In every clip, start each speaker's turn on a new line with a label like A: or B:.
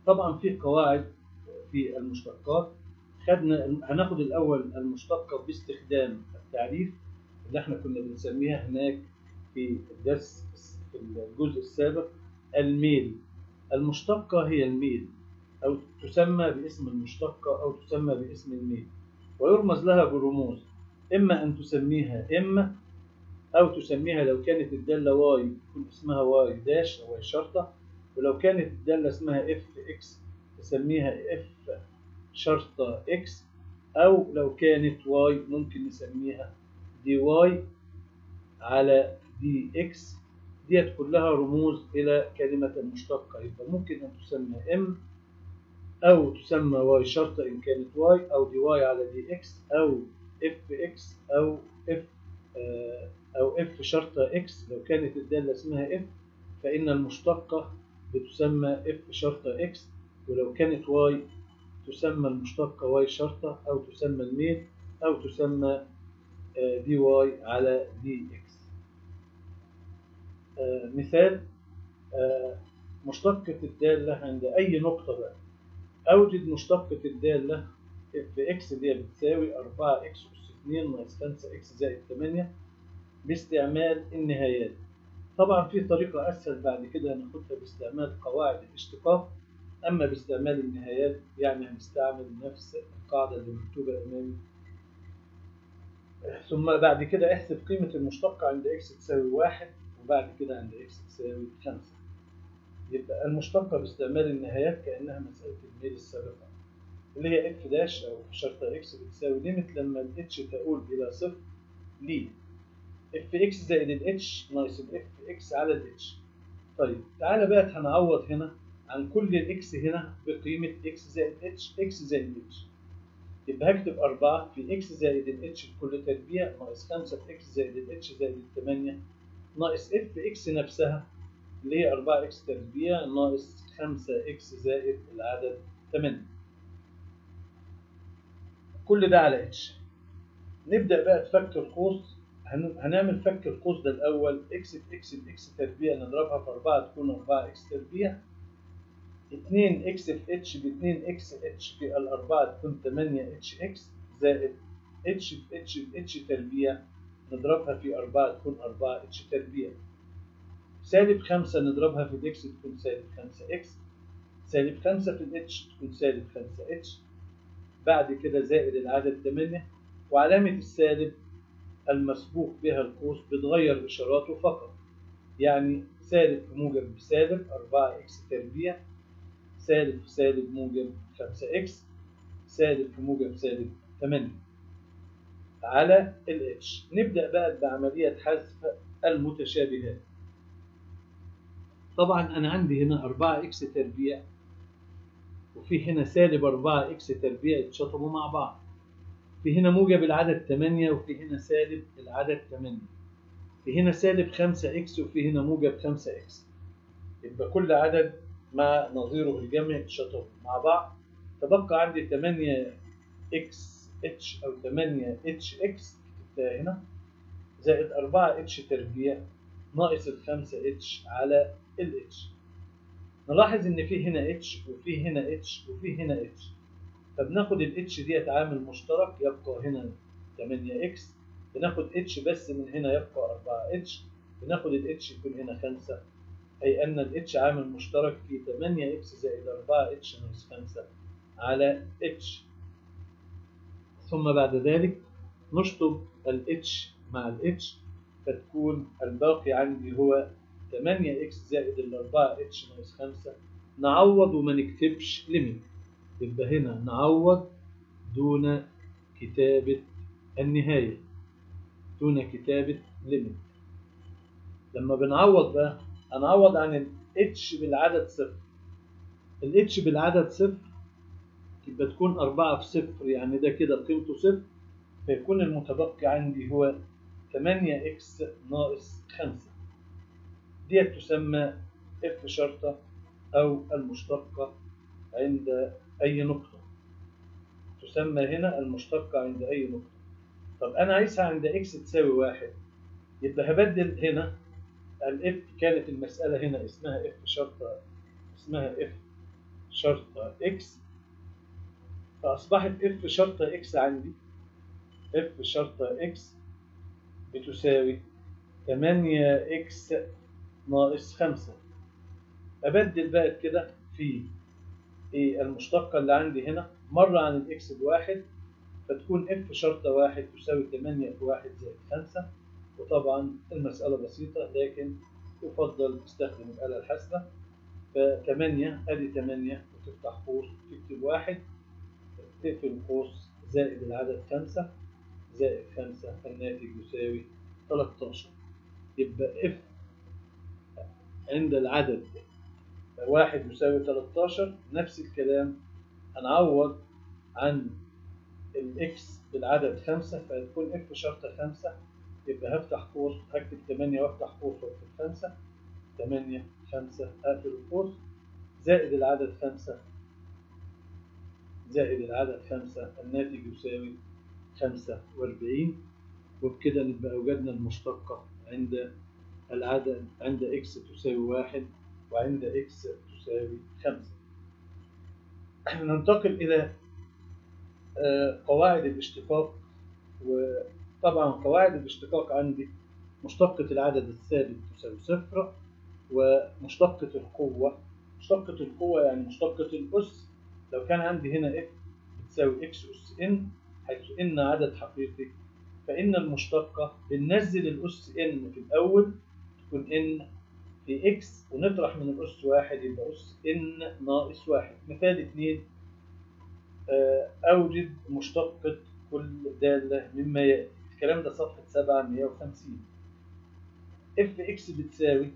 A: طبعا في قواعد في المشتقات. هناخد الأول المشتقة باستخدام التعريف اللي احنا كنا بنسميها هناك في الدرس في الجزء السابق الميل. المشتقة هي الميل، أو تسمى باسم المشتقة أو تسمى باسم الميل، ويرمز لها بالرموز، إما أن تسميها إما، أو تسميها لو كانت الدالة واي يكون اسمها واي داش أو واي شرطة، ولو كانت الدالة اسمها اف اكس تسميها اف شرطة اكس، أو لو كانت واي ممكن نسميها دي واي على دي اكس. ديت كلها رموز إلى كلمة المشتقة. يبقى ممكن أن تسمى ام، أو تسمى واي شرطة إن كانت واي، أو دي واي على دي اكس، أو اف اكس، أو اف شرطة اكس لو كانت الدالة اسمها اف، فإن المشتقة بتسمى اف شرطة اكس، ولو كانت واي تسمى المشتقة واي شرطة، أو تسمى الميل، أو تسمى دي واي على دي اكس. مثال مشتقة الدالة عند أي نقطة بقى. أوجد مشتقة الدالة اف اكس اللي هي بتساوي 4 اكس أس 2 ناقص 5 اكس زائد 8 باستعمال النهايات. طبعا في طريقة أسهل بعد كده هناخدها باستعمال قواعد الاشتقاق، أما باستعمال النهايات يعني هنستعمل نفس القاعدة اللي مكتوبة أمامي. ثم بعد كده احسب قيمة المشتقة عند اكس تساوي 1، وبعد كده عند اكس تساوي 5. يبقى المشتقة باستعمال النهايات كأنها مسألة الميل السابقة اللي هي اف داش أو شرطة اكس بتساوي ليميت لما الاتش تؤول إلى صفر ل اف اكس زائد الاتش ناقص الاف اكس على الاتش. طيب تعالى بقى هنعوض هنا عن كل الاكس هنا بقيمة اكس زائد اتش، اكس زائد اتش. يبقى هكتب 4 في اكس زائد الاتش بكل تربيع ناقص 5 في اكس زائد الاتش زائد 8 ناقص اف اكس نفسها اللي هي 4 اكس تربيع ناقص 5 اكس زائد العدد 8. كل ده على اتش. نبدأ بقى تفك القوس. هنعمل فك القوس ده الأول. اكس في اكس باكس تربيع نضربها في 4 تكون 4 اكس تربيع. 2 اكس في اتش ب 2 اكس اتش في الأربعة تكون 8 اتش اكس زائد اتش في اتش باتش تربيع نضربها في 4 تكون 4 اتش تربيع. سالب 5 نضربها في الاكس تكون سالب 5 اكس. سالب 5 في الاتش تكون سالب 5 اتش. بعد كده زائد العدد 8، وعلامة السالب المسبوق بها القوس بتغير إشاراته فقط. يعني سالب في موجب بسالب 4 اكس تربيع، سالب في سالب موجب 5 اكس، سالب في موجب سالب 8 على الاتش. نبدأ بقى بعملية حذف المتشابهات. طبعا أنا عندي هنا 4 اكس تربيع وفي هنا سالب 4 اكس تربيع يتشطبوا مع بعض. في هنا موجب العدد 8 وفي هنا سالب العدد 8. في هنا سالب 5 اكس وفي هنا موجب 5 اكس. يبقى كل عدد مع نظيره الجمع يتشطبوا مع بعض. تبقى عندي 8 اكس اتش او 8 اتش اكس كتبتها هنا زائد 4 اتش تربيع ناقص ال 5 اتش على الاتش. نلاحظ ان في هنا اتش وفي هنا اتش وفي هنا اتش، فبناخد الاتش ديت عامل مشترك يبقى هنا 8 اكس، بناخد اتش بس من هنا يبقى 4 اتش، بناخد الاتش يكون هنا 5، اي ان الاتش عامل مشترك في 8 اكس زائد 4 اتش ناقص 5 على اتش. ثم بعد ذلك نشطب الاتش مع الاتش فتكون الباقي عندي هو 8 اكس زائد ال 4 اتش ناقص 5. نعوض وما نكتبش ليميت. يبقى هنا نعوض دون كتابة النهاية، دون كتابة ليميت. لما بنعوض بقى هنعوض عن الاتش بالعدد صفر. الاتش بالعدد صفر يبقى تكون 4 في صفر، يعني ده كده قيمته صفر، فيكون المتبقي عندي هو 8 اكس ناقص 5. ديت تسمى اف شرطة أو المشتقة عند أي نقطة. تسمى هنا المشتقة عند أي نقطة. طب أنا عايزها عند اكس تساوي 1، يبقى هبدل هنا الاف. كانت المسألة هنا اسمها اف شرطة، اسمها اف شرطة إكس، فأصبحت f شرطة إكس عندي f شرطة إكس بتساوي 8x ناقص 5. أبدل بقى كده في المشتقة اللي عندي هنا مرة عن الإكس بواحد، فتكون f شرطة واحد تساوي 8 في 1 زائد 5. وطبعا المسألة بسيطة، لكن يفضل تستخدم الآلة الحاسبة. ف8 أدي 8 وتفتح قوس وتكتب 1، تقفل القوس زائد العدد 5 زائد 5، الناتج يساوي 13. يبقى f عند العدد 1 يساوي 13. نفس الكلام هنعوض عن الإكس بالعدد 5، فهتكون f شرطة 5. يبقى هفتح قوس، هكتب 8 وافتح قوس واكتب 5، 8 5 اقفل القوس زائد العدد 5 زائد العدد 5، الناتج يساوي 45. وبكده نبقى وجدنا المشتقة عند العدد عند إكس تساوي 1 وعند إكس تساوي 5. ننتقل إلى قواعد الاشتقاق. وطبعا قواعد الاشتقاق عندي مشتقة العدد الثابت تساوي 0، ومشتقة القوة. مشتقة القوة يعني مشتقة الأس. لو كان عندي هنا f بتساوي x أس n، حيث n عدد حقيقي، فإن المشتقة بننزل الأس n في الأول تكون n في x، ونطرح من الأس 1 يبقى أس n ناقص 1. مثال 2، أوجد مشتقة كل دالة مما يأتي. الكلام ده صفحة 750. fx بتساوي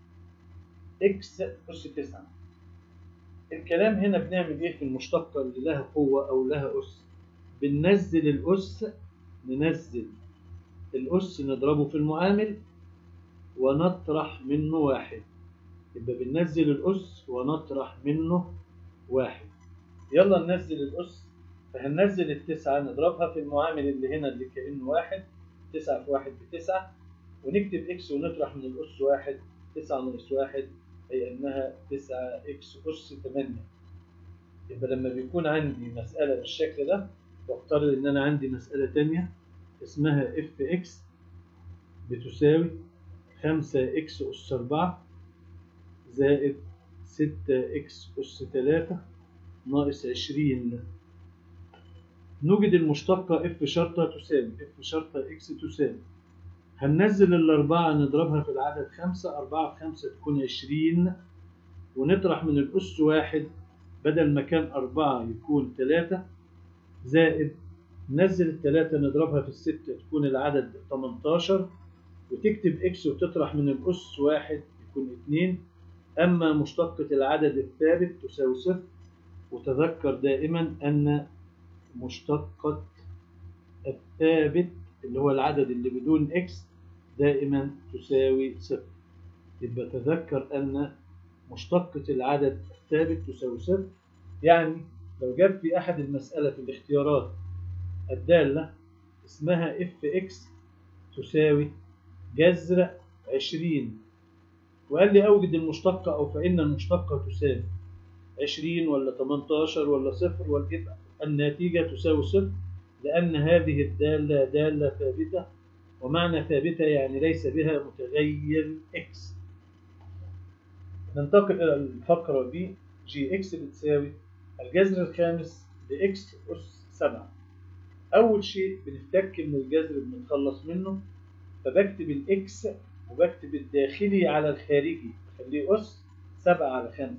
A: x أس 9. الكلام هنا بنعمل إيه في المشتقة اللي لها قوة أو لها أس؟ بننزل الأس، ننزل الأس نضربه في المعامل ونطرح منه 1. يبقى بننزل الأس ونطرح منه 1. يلا ننزل الأس. فهننزل التسعة نضربها في المعامل اللي هنا اللي كأنه 1. 9 في 1 ب9، ونكتب إكس ونطرح من الأس 1. 9 ناقص 1 أي أنها 9x أس 8. يبقى لما بيكون عندي مسألة بالشكل ده، وافترض إن أنا عندي مسألة تانية اسمها fx بتساوي 5x أس 4 زائد 6x أس 3 ناقص 20. نوجد المشتقة f شرطة تساوي f شرطة x تساوي، هننزل الأربعة نضربها في العدد 5، 4 في 5 تكون 20، ونطرح من الأس 1 بدل ما كان 4 يكون 3، زائد ننزل ال3 نضربها في ال6 تكون العدد 18، وتكتب x وتطرح من الأس 1 يكون 2. أما مشتقة العدد الثابت تساوي 0. وتذكر دائما أن مشتقة الثابت اللي هو العدد اللي بدون x دائما تساوي 0. يبقى تذكر أن مشتقة العدد الثابت تساوي 0. يعني لو جاب في أحد المسألة في الاختيارات الدالة اسمها fx تساوي جذر 20، وقال لي أوجد المشتقة أو فإن المشتقة تساوي 20 ولا 18 ولا 0، ويبقى النتيجة تساوي 0، لأن هذه الدالة دالة ثابتة، ومعنى ثابتة يعني ليس بها متغير x. ننتقل إلى الفقرة B. gx بتساوي الجذر الخامس لx أس 7. أول شيء بنفتك من الجذر بنتخلص منه، فبكتب الإكس وبكتب الداخلي على الخارجي بخليه أس 7 على 5.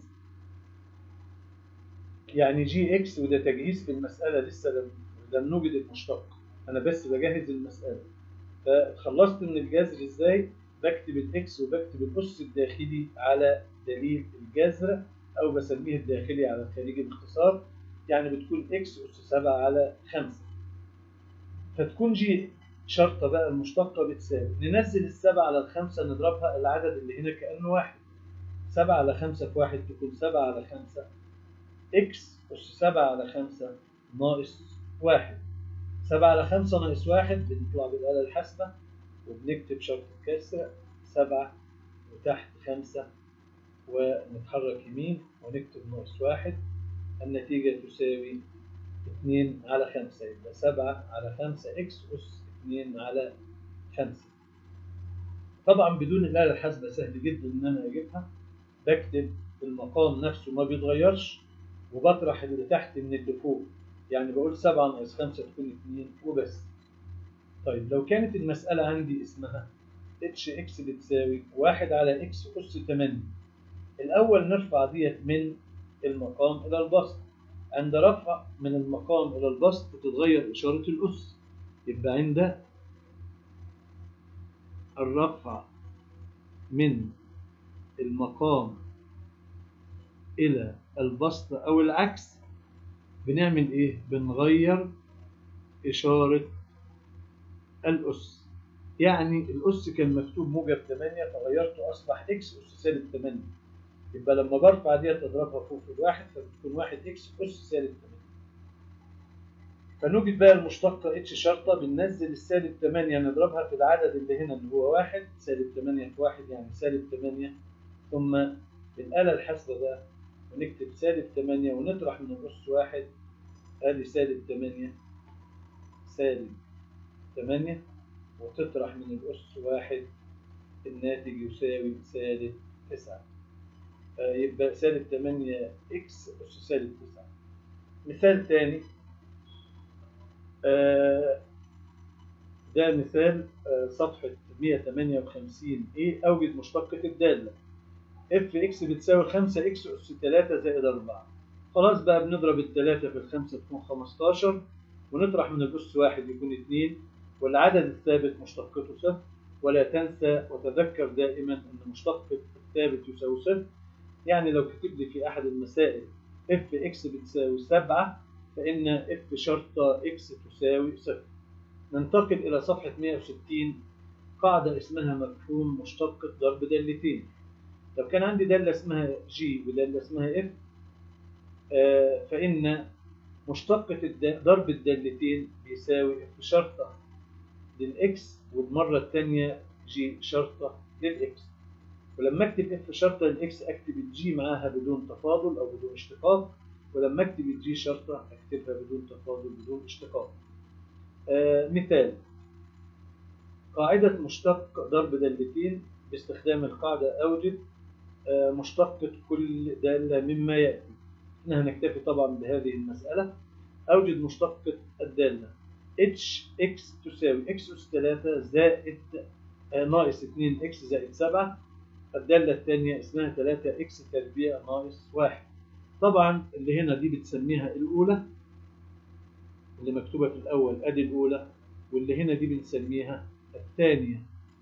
A: يعني جي إكس، وده تجهيز في المسألة، لسه لم نوجد المشتق، أنا بس بجهز المسألة. فاتخلصت من الجذر إزاي؟ بكتب الإكس وبكتب الأس الداخلي على دليل الجذر، أو بسميه الداخلي على الخارجي باختصار. يعني بتكون إكس أس 7 على 5. فتكون جي شرطة بقى المشتقة بتساوي، ننزل ال7 على ال5 نضربها العدد اللي هنا كأنه 1. 7 على 5 في 1 تكون 7 على 5 إكس أس 7 على 5 ناقص 1. 7 على 5 ناقص 1 بنطلع بالآلة الحاسبة وبنكتب شرط الكسر 7 وتحت 5 ونتحرك يمين ونكتب ناقص 1. النتيجة تساوي 2 على 5، يبقى 7 على 5 إكس أس 2 على 5. طبعا بدون الآلة الحاسبة سهل جدا إن أنا أجيبها. بكتب المقام نفسه ما بيتغيرش، وبطرح اللي تحت من اللي فوق، يعني بقول 7 ناقص 5 تكون 2 وبس. طيب لو كانت المسألة عندي اسمها اتش اكس بتساوي 1 على اكس أس 8، الأول نرفع ديت من المقام إلى البسط. عند رفع من المقام إلى البسط بتتغير إشارة الأس، يبقى عند الرفع من المقام إلى البسط أو العكس بنعمل إيه؟ بنغير إشارة الأس. يعني الأس كان مكتوب موجب 8 فغيرته أصبح إكس أس سالب 8، يبقى لما برفع ديت أضربها فوق في الواحد فبتكون 1 إكس أس سالب 8. فنوجد بقى المشتقة اتش شرطة، بننزل السالب 8 نضربها في العدد اللي هنا اللي هو 1، سالب 8 في 1 يعني سالب 8، ثم بالآلة الحاسبة بقى ونكتب سالب 8 ونطرح من الأس 1، ادي سالب 8 سالب 8 وتطرح من الأس 1، الناتج يساوي سالب 9. يبقى سالب 8 إكس أس سالب 9. مثال تاني، ده مثال صفحة 158 A. أوجد مشتقة الدالة اف اكس بتساوي 5 اكس أس 3 زائد 4. خلاص بقى بنضرب التلاتة في الخمسة تكون 15، ونطرح من الأس 1 يكون 2، والعدد الثابت مشتقته صفر. ولا تنسى وتذكر دائما أن مشتقة الثابت يساوي صفر. يعني لو كتب لي في أحد المسائل اف اكس بتساوي 7 فإن اف شرطة اكس تساوي صفر. ننتقل إلى صفحة 160، قاعدة اسمها مفهوم مشتقة ضرب دالتين. لو كان عندي دالة اسمها جي ودالة اسمها اف، فإن مشتقة ضرب الدالتين بيساوي اف شرطة للإكس، والمرة الثانية جي شرطة للإكس. ولما أكتب اف شرطة للإكس أكتب الجي معاها بدون تفاضل أو بدون اشتقاق، ولما أكتب الجي شرطة أكتبها بدون تفاضل بدون اشتقاق. مثال، قاعدة مشتق ضرب دالتين باستخدام القاعدة أوجد مشتقة كل دالة مما يأتي. احنا هنكتفي طبعا بهذه المسألة. أوجد مشتقة الدالة اتش اكس تساوي اكس أس 3 زائد ناقص 2 اكس زائد 7. الدالة الثانية اسمها 3 اكس تربيع ناقص 1. طبعا اللي هنا دي بتسميها الأولى، اللي مكتوبة في الأول أدي الأولى، واللي هنا دي بنسميها الثانية.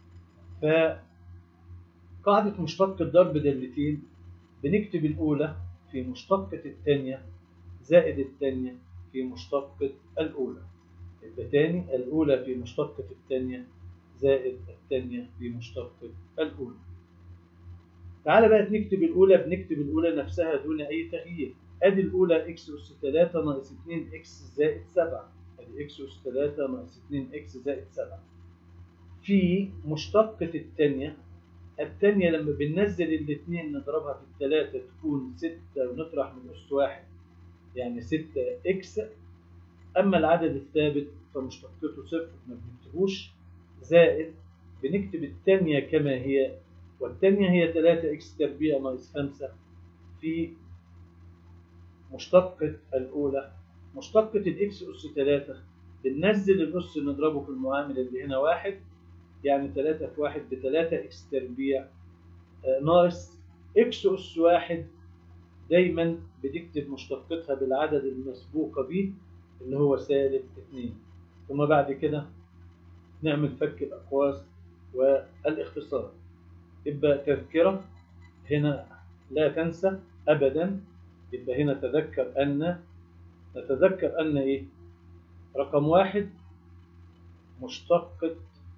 A: فقاعدة مشتقة ضرب دالتين بنكتب الأولى في مشتقة الثانية زائد الثانية في مشتقة الأولى. يبقى تاني الأولى في مشتقة الثانية زائد الثانية في مشتقة الأولى. تعالى بقى نكتب الأولى، بنكتب الأولى نفسها دون أي تغيير. أدي الأولى إكس أس 3 ناقص 2 إكس زائد 7. أدي إكس أس 3 ناقص 2 إكس زائد 7 في مشتقة الثانية. الثانية لما بننزل الاثنين نضربها في الثلاثة تكون 6 ونطرح من أس 1 يعني 6 إكس. أما العدد الثابت فمشتقته صفر ما بنكتبوش، زائد بنكتب الثانية كما هي، والثانية هي 3 إكس تربيع ناقص 5 في مشتقة الأولى. مشتقة الإكس أس 3 بننزل الأس نضربه في المعامل اللي هنا 1، يعني 3 في 1 ب3 إكس تربيع ناقص إكس أس 1. دايما بنكتب مشتقتها بالعدد المسبوقة به اللي هو سالب 2. ثم بعد كده نعمل فك الأقواس والاختصار. يبقى تذكرة هنا لا تنسى أبدا. يبقى هنا نتذكر أن إيه؟ رقم 1 مشتقة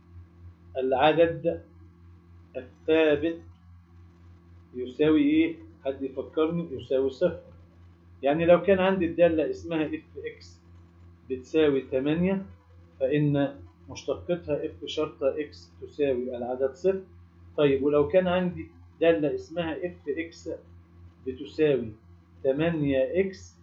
A: العدد الثابت يساوي إيه؟ حد يفكرني؟ يساوي صفر. يعني لو كان عندي الدالة اسمها اف اكس بتساوي 8 فإن مشتقتها اف شرطة اكس تساوي العدد صفر. طيب ولو كان عندي دالة اسمها اف اكس بتساوي 8 اكس،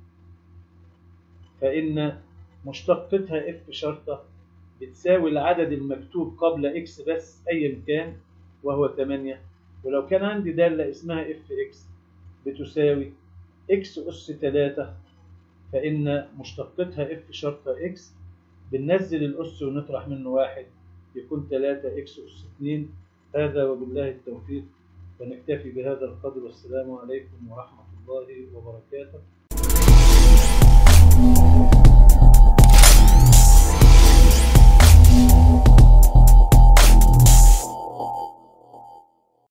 A: فإن مشتقتها اف شرطة بتساوي العدد المكتوب قبل اكس بس أيا كان وهو 8. ولو كان عندي دالة اسمها اف اكس بتساوي اكس أس 3، فإن مشتقتها اف شرطة اكس بننزل الأس ونطرح منه 1 يكون 3 اكس أس 2. هذا وبالله التوفيق، ونكتفي بهذا القدر، والسلام عليكم ورحمة الله وبركاته.